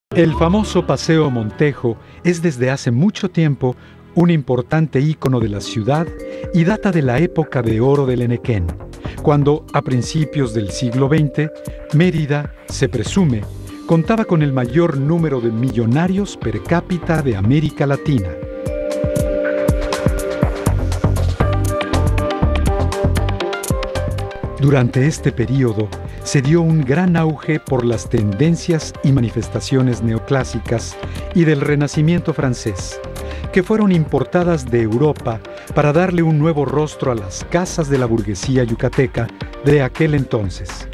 El famoso Paseo Montejo es desde hace mucho tiempo un importante ícono de la ciudad y data de la época de oro del Enequén, cuando, a principios del siglo XX, Mérida, se presume, contaba con el mayor número de millonarios per cápita de América Latina. Durante este período se dio un gran auge por las tendencias y manifestaciones neoclásicas y del Renacimiento francés, que fueron importadas de Europa para darle un nuevo rostro a las casas de la burguesía yucateca de aquel entonces.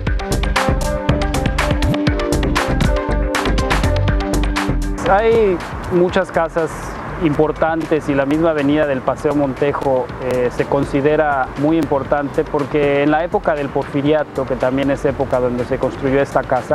Hay muchas casas importantes y la misma avenida del Paseo Montejo se considera muy importante porque en la época del Porfiriato, que también es época donde se construyó esta casa,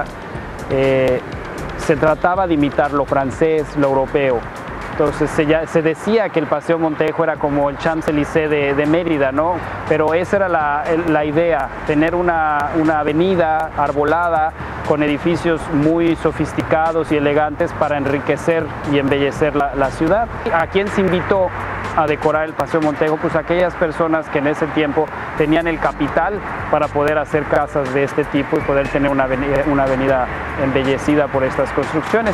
se trataba de imitar lo francés, lo europeo. Entonces se decía que el Paseo Montejo era como el Champs-Élysées de Mérida, ¿no? Pero esa era la idea, tener una avenida arbolada con edificios muy sofisticados y elegantes para enriquecer y embellecer la ciudad. ¿A quién se invitó a decorar el Paseo Montejo? Pues aquellas personas que en ese tiempo tenían el capital para poder hacer casas de este tipo y poder tener una avenida embellecida por estas construcciones.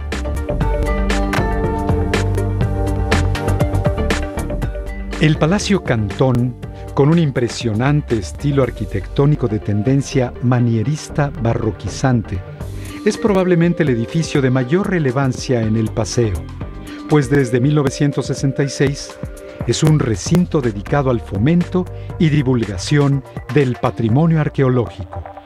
El Palacio Cantón, con un impresionante estilo arquitectónico de tendencia manierista barroquizante, es probablemente el edificio de mayor relevancia en el paseo, pues desde 1966 es un recinto dedicado al fomento y divulgación del patrimonio arqueológico.